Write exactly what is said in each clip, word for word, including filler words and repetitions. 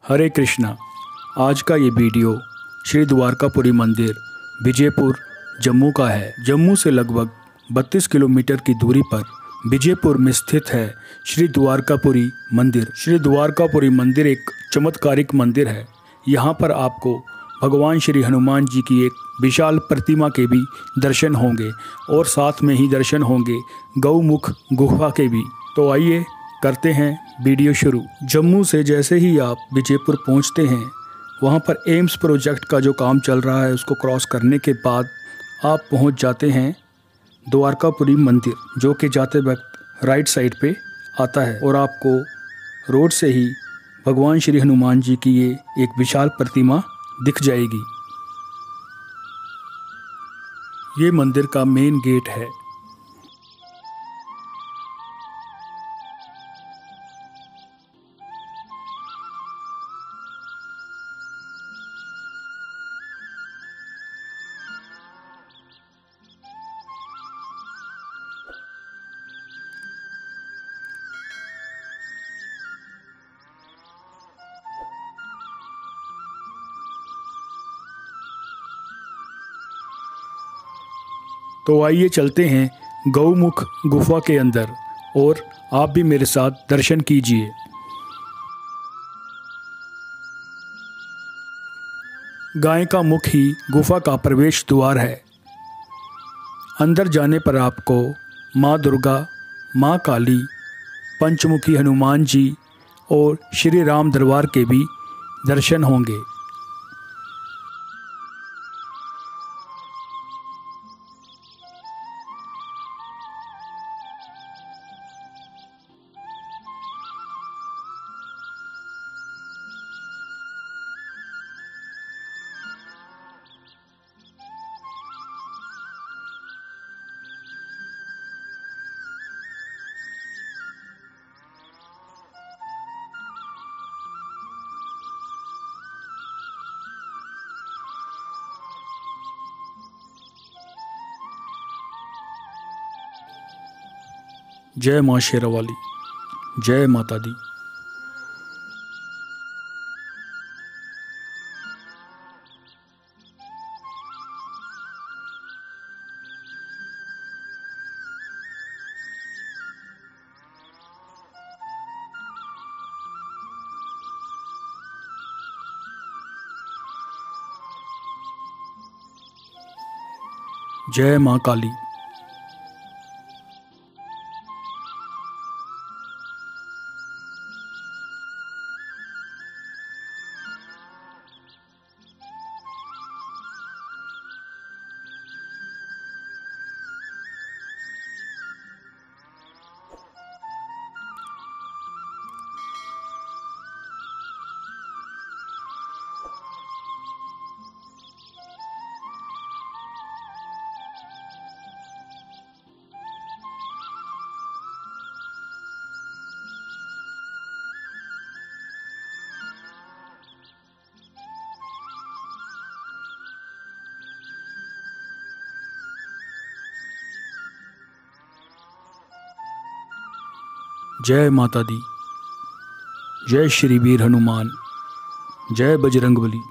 हरे कृष्णा। आज का ये वीडियो श्री द्वारकापुरी मंदिर विजयपुर जम्मू का है। जम्मू से लगभग बत्तीस किलोमीटर की दूरी पर विजयपुर में स्थित है श्री द्वारकापुरी मंदिर। श्री द्वारकापुरी मंदिर एक चमत्कारिक मंदिर है। यहाँ पर आपको भगवान श्री हनुमान जी की एक विशाल प्रतिमा के भी दर्शन होंगे और साथ में ही दर्शन होंगे गौमुख गुफा के भी। तो आइए करते हैं वीडियो शुरू। जम्मू से जैसे ही आप विजयपुर पहुंचते हैं, वहां पर एम्स प्रोजेक्ट का जो काम चल रहा है उसको क्रॉस करने के बाद आप पहुंच जाते हैं द्वारकापुरी मंदिर, जो कि जाते वक्त राइट साइड पे आता है और आपको रोड से ही भगवान श्री हनुमान जी की ये एक विशाल प्रतिमा दिख जाएगी। ये मंदिर का मेन गेट है। तो आइए चलते हैं गौमुख गुफा के अंदर और आप भी मेरे साथ दर्शन कीजिए। गाय का मुख ही गुफा का प्रवेश द्वार है। अंदर जाने पर आपको माँ दुर्गा, माँ काली, पंचमुखी हनुमान जी और श्री राम दरबार के भी दर्शन होंगे। जय माँ शेरावाली, जय माता दी। जय माँ काली। जय माता दी। जय श्री वीर हनुमान, जय बजरंगबली।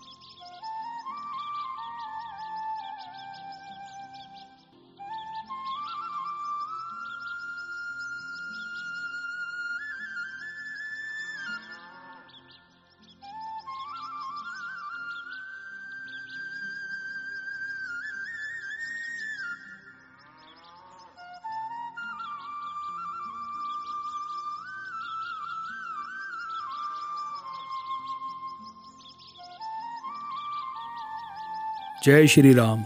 जय श्री राम।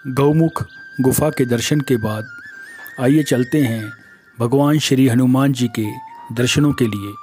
गौमुख गुफा के दर्शन के बाद आइए चलते हैं भगवान श्री हनुमान जी के दर्शनों के लिए।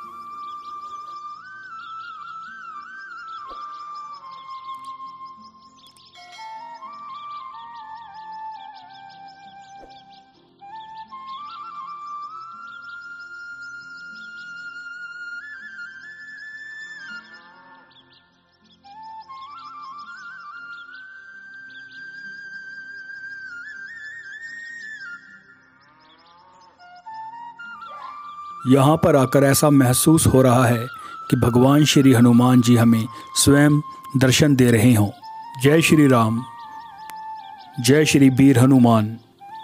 यहाँ पर आकर ऐसा महसूस हो रहा है कि भगवान श्री हनुमान जी हमें स्वयं दर्शन दे रहे हों। जय श्री राम, जय श्री वीर हनुमान।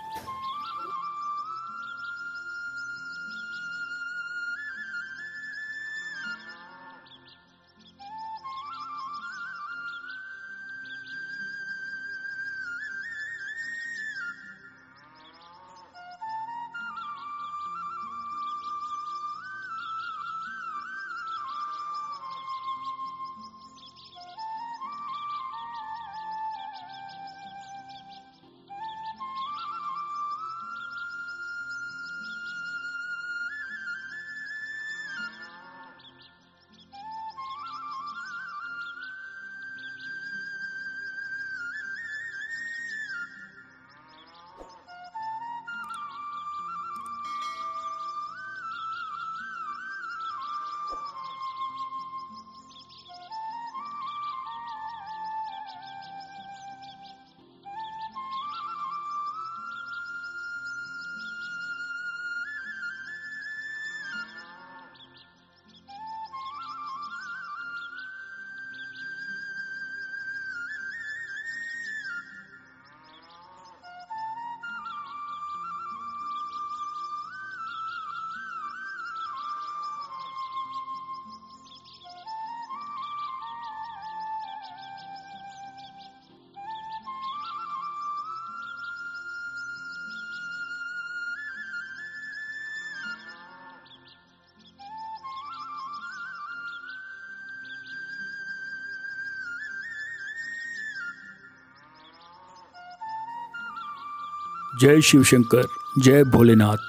जय शिव शंकर, जय भोलेनाथ।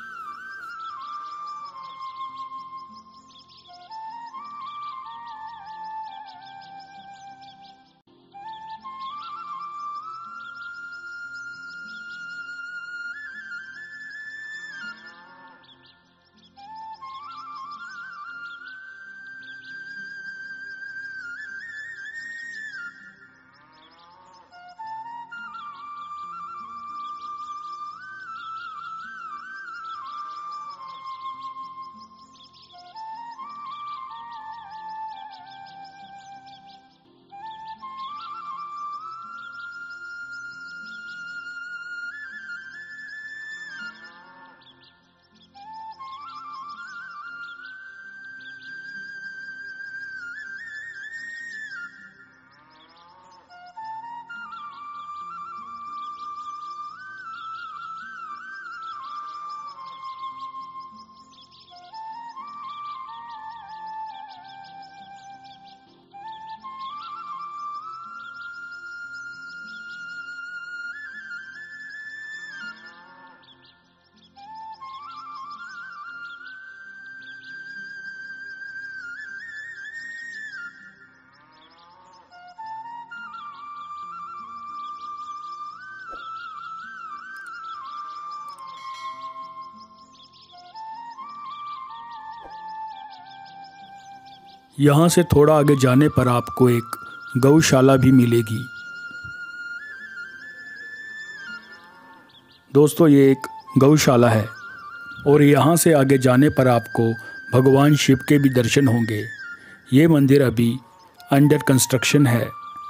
यहाँ से थोड़ा आगे जाने पर आपको एक गौशाला भी मिलेगी। दोस्तों, ये एक गौशाला है और यहाँ से आगे जाने पर आपको भगवान शिव के भी दर्शन होंगे। ये मंदिर अभी अंडर कंस्ट्रक्शन है।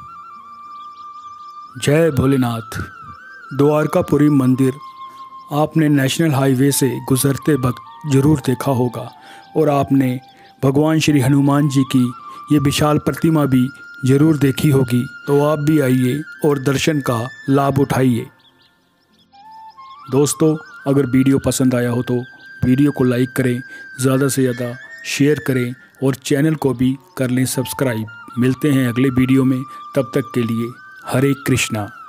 जय भोलेनाथ। द्वारकापुरी मंदिर आपने नेशनल हाईवे से गुजरते वक्त ज़रूर देखा होगा और आपने भगवान श्री हनुमान जी की ये विशाल प्रतिमा भी ज़रूर देखी होगी। तो आप भी आइए और दर्शन का लाभ उठाइए। दोस्तों, अगर वीडियो पसंद आया हो तो वीडियो को लाइक करें, ज़्यादा से ज़्यादा शेयर करें और चैनल को भी कर लें सब्सक्राइब। मिलते हैं अगले वीडियो में, तब तक के लिए हरे कृष्णा।